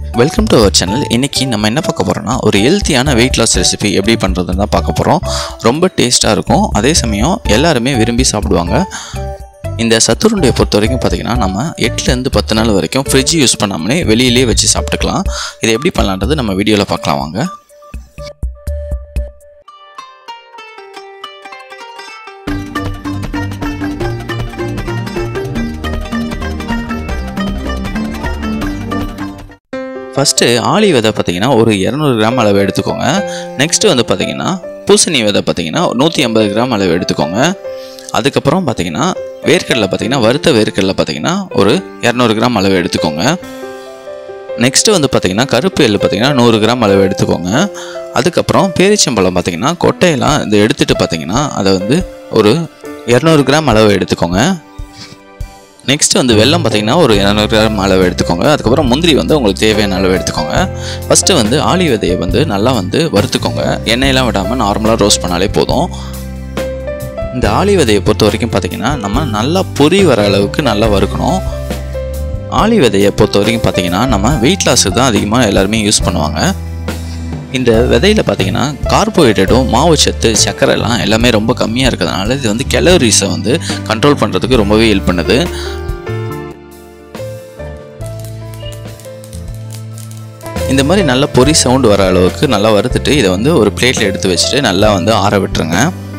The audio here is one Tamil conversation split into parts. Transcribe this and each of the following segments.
Welcome to our channel. இன்றைக்கி நம்ம என்ன பார்க்க போகிறோம்னா ஒரு ஹெல்த்தியான வெயிட் லாஸ் ரெசிபி எப்படி பண்ணுறதுன்னு தான் பார்க்க போகிறோம். ரொம்ப டேஸ்ட்டாக இருக்கும், அதே சமயம் எல்லாருமே விரும்பி சாப்பிடுவாங்க. இந்த சத்துருண்டையை பொறுத்த வரைக்கும் பார்த்திங்கன்னா நம்ம 8லேருந்து 10 நாள் வரைக்கும் ஃப்ரிட்ஜ் யூஸ் பண்ணாமலே வெளியிலே வச்சு சாப்பிட்டுக்கலாம். இதை எப்படி பண்ணலான்றது நம்ம வீடியோவில் பார்க்கலாம் வாங்க. ஃபஸ்ட்டு ஆளி விதை பார்த்திங்கன்னா ஒரு 200 கிராம் அளவு எடுத்துக்கோங்க. நெக்ஸ்ட்டு வந்து பார்த்திங்கன்னா பூசணி விதை பார்த்திங்கன்னா 150 கிராம் அளவு எடுத்துக்கோங்க. அதுக்கப்புறம் பார்த்திங்கன்னா வேர்க்கடலை பார்த்திங்கன்னா வறுத்த வேர்க்கடலை பார்த்திங்கன்னா ஒரு 200 கிராம் அளவு எடுத்துக்கோங்க. நெக்ஸ்ட்டு வந்து பார்த்திங்கன்னா கருப்பு எள்ளு பார்த்திங்கன்னா 100 கிராம் அளவு எடுத்துக்கோங்க. அதுக்கப்புறம் பேரிச்சம்பழம் பார்த்திங்கன்னா கொட்டையெல்லாம் இதை எடுத்துகிட்டு பார்த்திங்கன்னா அதை வந்து ஒரு 200 கிராம் அளவு எடுத்துக்கோங்க. நெக்ஸ்ட் வந்து வெல்லம் பார்த்திங்கன்னா ஒரு 200 கிராம் அளவு எடுத்துக்கோங்க. அதுக்கப்புறம் முந்திரி வந்து உங்களுக்கு தேவையான அளவு எடுத்துக்கோங்க. ஃபஸ்ட்டு வந்து ஆளி விதையை வந்து நல்லா வந்து வறுத்துக்கோங்க. எண்ணெயெல்லாம் விடாமல் நார்மலாக ரோஸ்ட் பண்ணாலே போதும். இந்த ஆளி விதையை பொறுத்த வரைக்கும் பார்த்திங்கன்னா நம்ம நல்லா பொரி வர அளவுக்கு நல்லா வறுக்கணும். ஆளி விதையை பொறுத்த வரைக்கும் பார்த்திங்கன்னா நம்ம வெயிட் லாஸுக்கு தான் அதிகமாக எல்லாருமே யூஸ் பண்ணுவாங்க. இந்த விதையில் பார்த்திங்கன்னா கார்போஹைட்ரேட்டும் மாவுச்சத்து சர்க்கரைலாம் எல்லாமே ரொம்ப கம்மியாக இருக்கிறதுனால இது வந்து கேலரிஸை வந்து கண்ட்ரோல் பண்ணுறதுக்கு ரொம்பவே ஹெல்ப் பண்ணுது. இந்த மாதிரி நல்ல பொரி சவுண்டு வர அளவுக்கு நல்லா வறுத்துட்டு இதை வந்து ஒரு பிளேட்டில் எடுத்து வச்சுட்டு நல்லா வந்து ஆற விட்டுருங்க.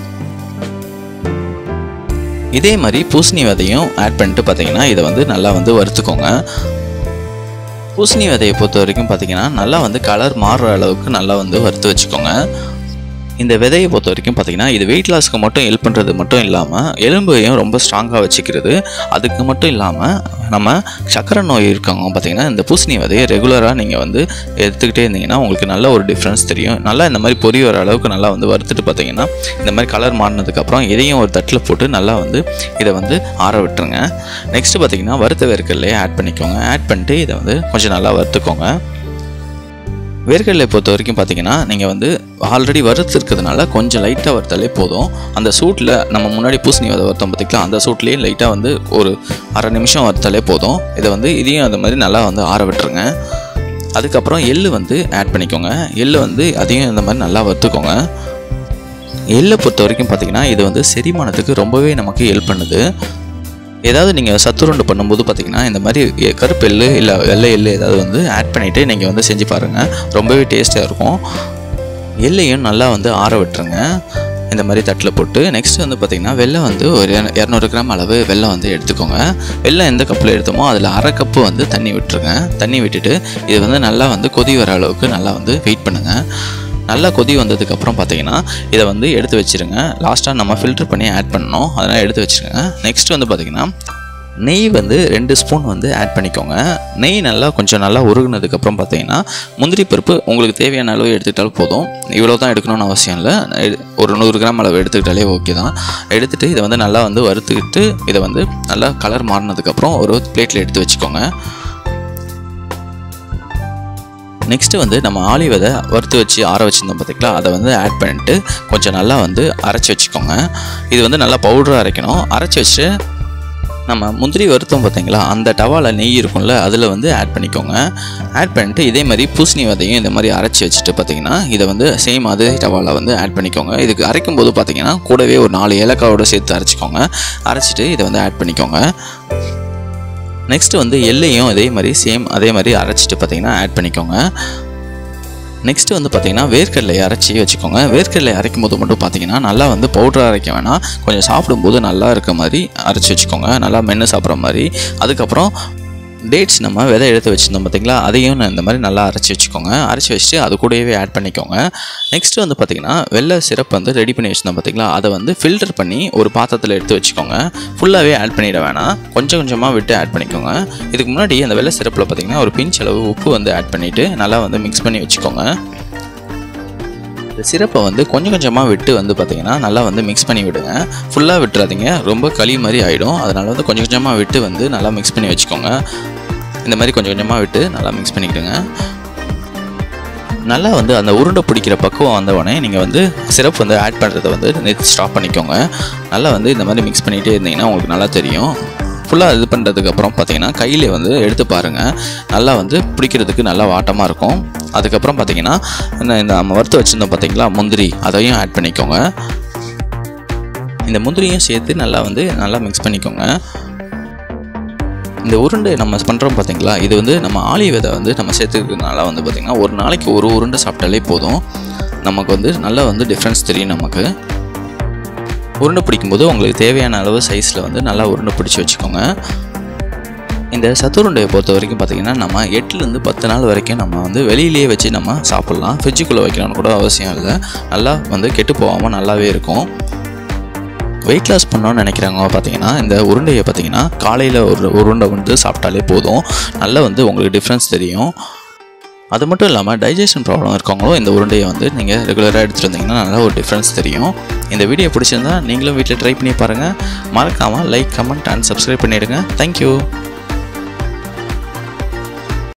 இதே மாதிரி பூசணி விதையும் ஆட் பண்ணிட்டு பார்த்திங்கன்னா இதை வந்து நல்லா வந்து வறுத்துக்கோங்க. பூசணி விதையை பொறுத்த வரைக்கும் பார்த்திங்கன்னா நல்லா வந்து கலர் மாறுற அளவுக்கு நல்லா வந்து வறுத்து வச்சுக்கோங்க. இந்த விதையை பொறுத்த வரைக்கும் பார்த்திங்கன்னா இது வெயிட் லாஸ்க்கு மட்டும் ஹெல்ப் பண்ணுறது மட்டும் இல்லாமல் எலும்பையும் ரொம்ப ஸ்ட்ராங்காக வச்சுக்கிறது. அதுக்கு மட்டும் இல்லாமல் நம்ம சக்கரை நோய் இருக்கவங்க பார்த்திங்கன்னா இந்த பூசணி விதையை ரெகுலராக நீங்கள் வந்து எடுத்துக்கிட்டே இருந்தீங்கன்னா உங்களுக்கு நல்ல ஒரு டிஃப்ரென்ஸ் தெரியும். நல்லா இந்த மாதிரி பொரி வர அளவுக்கு நல்லா வந்து வறுத்துட்டு பார்த்திங்கன்னா இந்த மாதிரி கலர் மாறினதுக்கப்புறம் இதையும் ஒரு தட்டில் போட்டு நல்லா வந்து இதை வந்து ஆற விட்டுருங்க. நெக்ஸ்ட்டு பார்த்திங்கன்னா வறுத்த வேர்க்கடலையே ஆட் பண்ணிக்கோங்க. ஆட் பண்ணிட்டு இதை வந்து கொஞ்சம் நல்லா வறுத்துக்கோங்க. வேர்க்கடலை பொறுத்த வரைக்கும் பார்த்திங்கன்னா நீங்கள் வந்து ஆல்ரெடி வறுத்து இருக்கிறதுனால கொஞ்சம் லைட்டாக வறுத்தாலே போதும். அந்த சூட்டில் நம்ம முன்னாடி பூசணி விதை வறுத்தோம் பார்த்திங்களா, அந்த சூட்லேயே லைட்டாக வந்து ஒரு அரை நிமிஷம் வறுத்தாலே போதும். இதை வந்து இதையும் அந்த மாதிரி நல்லா வந்து ஆற விட்டுருங்க. அதுக்கப்புறம் எள்ளு வந்து ஆட் பண்ணிக்கோங்க. எள்ளு வந்து அதையும் இந்த மாதிரி நல்லா வறுத்துக்கோங்க. எள்ளை பொறுத்த வரைக்கும் பார்த்திங்கன்னா இது வந்து செரிமானத்துக்கு ரொம்பவே நமக்கு ஹெல்ப் பண்ணுது. ஏதாவது நீங்கள் சத்துருண்டு பண்ணும்போது பார்த்திங்கன்னா இந்த மாதிரி கருப்பு எள்ளு இல்லை வெள்ளை எள்ளு ஏதாவது வந்து ஆட் பண்ணிவிட்டு நீங்கள் வந்து செஞ்சு பாருங்கள், ரொம்பவே டேஸ்ட்டாக இருக்கும். எள்ளையும் நல்லா வந்து ஆற விட்டுருங்க இந்த மாதிரி தட்டில் போட்டு. நெக்ஸ்ட்டு வந்து பார்த்திங்கன்னா வெல்லம் வந்து ஒரு 200 கிராம் அளவு வெல்லம் வந்து எடுத்துக்கோங்க. வெல்லம் எந்த கப்பில் எடுத்தோமோ அதில் அரை கப்பு வந்து தண்ணி விட்டுருங்க. தண்ணி விட்டுட்டு இது வந்து நல்லா வந்து கொதி வர அளவுக்கு நல்லா வந்து வெயிட் பண்ணுங்கள். நல்லா கொதி வந்ததுக்கப்புறம் பார்த்திங்கன்னா இதை வந்து எடுத்து வச்சுருங்க. லாஸ்ட்டாக நம்ம ஃபில்டர் பண்ணி ஆட் பண்ணணும், அதனால் எடுத்து வச்சுருங்க. நெக்ஸ்ட் வந்து பார்த்திங்கன்னா நெய் வந்து 2 ஸ்பூன் வந்து ஆட் பண்ணிக்கோங்க. நெய் நல்லா கொஞ்சம் நல்லா உருகுனதுக்கப்புறம் பார்த்திங்கன்னா முந்திரி பருப்பு உங்களுக்கு தேவையான அளவு எடுத்துக்கிட்டாலும் போதும். இவ்வளோ தான் எடுக்கணும்னு அவசியம் இல்லை, ஒரு 100 கிராம் அளவு எடுத்துக்கிட்டாலே ஓகே தான். எடுத்துகிட்டு இதை வந்து நல்லா வந்து வறுத்துக்கிட்டு இதை வந்து நல்லா கலர் மாறினதுக்கப்புறம் ஒரு பிளேட்டில் எடுத்து வச்சுக்கோங்க. நெக்ஸ்ட்டு வந்து நம்ம ஆளி விதை வறுத்து வச்சு ஆற வச்சுருந்தோம் பார்த்திங்களா, அதை வந்து ஆட் பண்ணிட்டு கொஞ்சம் நல்லா வந்து அரைச்சி வச்சுக்கோங்க. இது வந்து நல்லா பவுடராக அரைக்கணும். அரைச்சி வச்சு நம்ம முந்திரி வறுத்தோம் பார்த்திங்களா, அந்த டவாவில் நெய் இருக்கும்ல அதில் வந்து ஆட் பண்ணிக்கோங்க. ஆட் பண்ணிட்டு இதே மாதிரி பூசணி விதையும் இந்த மாதிரி அரைச்சி வச்சுட்டு பார்த்திங்கன்னா இதை வந்து சேம் அதே டவாவில் வந்து ஆட் பண்ணிக்கோங்க. இதுக்கு அரைக்கும் போது பார்த்திங்கன்னா கூடவே ஒரு 4 ஏலக்காயோடு சேர்த்து அரைச்சிக்கோங்க. அரைச்சிட்டு இதை வந்து ஆட் பண்ணிக்கோங்க. நெக்ஸ்ட்டு வந்து எள்ளையும் அதே மாதிரி சேம் அதே மாதிரி அரைச்சிட்டு பார்த்திங்கன்னா ஆட் பண்ணிக்கோங்க. நெக்ஸ்ட்டு வந்து பார்த்திங்கன்னா வேர்க்கடலையை அரைச்சி வச்சுக்கோங்க. வேர்க்கடலை அரைக்கும் போது மட்டும் பார்த்திங்கன்னா நல்லா வந்து பவுடராக அரைக்க வேணாம், கொஞ்சம் சாப்பிடும்போது நல்லா இருக்க மாதிரி அரைச்சி வச்சுக்கோங்க, நல்லா மென்று சாப்பிட்ற மாதிரி. அதுக்கப்புறம் டேட்ஸ் நம்ம விதை எடுத்து வச்சுருந்தோம் பார்த்திங்களா, அதையும் இந்த மாதிரி நல்லா அரைச்சி வச்சுக்கோங்க. அரைச்சி வச்சுட்டு அது கூடவே ஆட் பண்ணிக்கோங்க. நெக்ஸ்ட்டு வந்து பார்த்திங்கன்னா வெள்ளை சிரப் வந்து ரெடி பண்ணி வச்சுருந்தோம் பார்த்திங்களா, அதை வந்து ஃபில்டர் பண்ணி ஒரு பாத்திரத்தில் எடுத்து வச்சுக்கோங்க. ஃபுல்லாகவே ஆட் பண்ணிட வேணாம், கொஞ்சம் கொஞ்சமாக விட்டு ஆட் பண்ணிக்கோங்க. இதுக்கு முன்னாடி அந்த வெள்ளை சிரப்பில் பார்த்திங்கன்னா ஒரு பிஞ்ச் அளவு உப்பு வந்து ஆட் பண்ணிவிட்டு நல்லா வந்து மிக்ஸ் பண்ணி வச்சுக்கோங்க. இந்த சிரப்பை வந்து கொஞ்சம் கொஞ்சமாக விட்டு வந்து பார்த்திங்கன்னா நல்லா வந்து மிக்ஸ் பண்ணி விடுங்க. ஃபுல்லாக விட்டுறாதீங்க, ரொம்ப களி மாதிரி ஆகிடும். அதனால் வந்து கொஞ்சம் கொஞ்சமாக விட்டு வந்து நல்லா மிக்ஸ் பண்ணி வச்சுக்கோங்க. இந்த மாதிரி கொஞ்சம் கொஞ்சமாக விட்டு நல்லா மிக்ஸ் பண்ணிக்கிடுங்க. நல்லா வந்து அந்த உருண்டை பிடிக்கிற பக்குவம் வந்தவொடனே நீங்கள் வந்து சிரப் வந்து ஆட் பண்ணுறதை வந்து ஸ்டாப் பண்ணிக்கோங்க. நல்லா வந்து இந்த மாதிரி மிக்ஸ் பண்ணிகிட்டே இருந்தீங்கன்னா உங்களுக்கு நல்லா தெரியும். ஃபுல்லாக இது பண்ணுறதுக்கப்புறம் பார்த்தீங்கன்னா கையிலே வந்து எடுத்து பாருங்கள். நல்லா வந்து பிடிக்கிறதுக்கு நல்லா வாட்டமாக இருக்கும். அதுக்கப்புறம் பார்த்தீங்கன்னா இந்த நம்ம வறுத்து வச்சுருந்தோம் பார்த்தீங்களா முந்திரி, அதையும் ஆட் பண்ணிக்கோங்க. இந்த முந்திரியும் சேர்த்து நல்லா மிக்ஸ் பண்ணிக்கோங்க. இந்த உருண்டை நம்ம பண்ணுறோம் பார்த்தீங்களா, இது வந்து நம்ம ஆளி விதை வந்து நம்ம சேர்த்துக்கிறதுனால வந்து பார்த்திங்கன்னா ஒரு நாளைக்கு ஒரு உருண்டை சாப்பிட்டாலே போதும். நமக்கு வந்து நல்லா வந்து டிஃப்ரென்ஸ் தெரியும். நமக்கு உருண்டை பிடிக்கும்போது உங்களுக்கு தேவையான அளவு சைஸில் வந்து நல்லா உருண்டை பிடிச்சி வச்சுக்கோங்க. இந்த சத்துருண்டையை பொறுத்த வரைக்கும் பார்த்திங்கன்னா நம்ம 8லேருந்து 10 நாள் வரைக்கும் நம்ம வந்து வெளியிலேயே வச்சு நம்ம சாப்பிட்லாம். ஃப்ரிட்ஜுக்குள்ளே வைக்கணும்னு கூட அவசியம் இல்லை. நல்லா வந்து கெட்டு போகாமல் நல்லாவே இருக்கும். வெயிட் லாஸ் பண்ணணும்னு நினைக்கிறவங்க பார்த்தீங்கன்னா இந்த உருண்டையை பார்த்தீங்கன்னா காலையில் ஒரு உருண்டை வந்து சாப்பிட்டாலே போதும். நல்லா வந்து உங்களுக்கு டிஃப்ரென்ஸ் தெரியும். அது மட்டும் இல்லாமல் டைஜஷன் ப்ராப்ளம் இருக்கவங்களும் இந்த உருண்டையை வந்து நீங்கள் ரெகுலராக எடுத்துகிட்டு வந்தீங்கன்னா நல்லா ஒரு டிஃப்ரென்ஸ் தெரியும். இந்த வீடியோ பிடிச்சிருந்தா நீங்களும் வீட்டில் ட்ரை பண்ணி பாருங்கள். மறக்காமல் லைக், கமெண்ட் அண்ட் சப்ஸ்கிரைப் பண்ணிவிடுங்க. தேங்க்யூ.